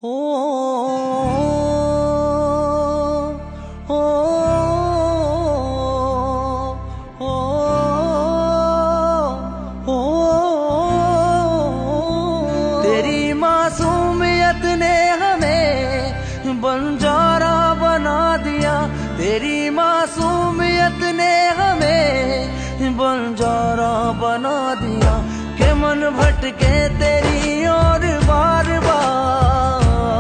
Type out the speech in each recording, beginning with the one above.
ओ, ओ, ओ, ओ, तेरी मासूमियत ने हमें बंजारा बना दिया। तेरी मासूमियत ने हमें बंजारा बना दिया कि मन भटके तेरी और बार बार,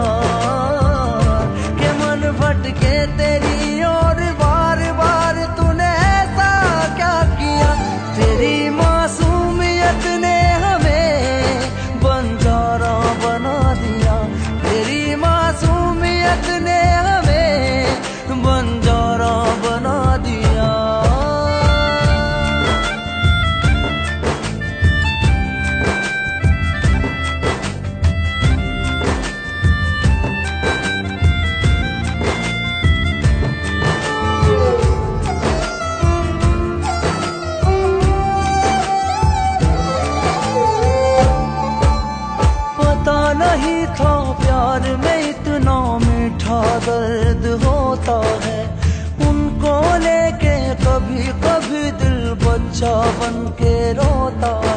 के मन भटके तेरी और बार बार। तूने ऐसा क्या किया? तेरी मासूमियत ने हमें बंजारा बना दिया। तेरी मासूमियत ने हमें बंजारा बना दिया। नहीं था प्यार में इतना मीठा दर्द होता है। उनको लेके कभी कभी दिल बच्चा बन के रोता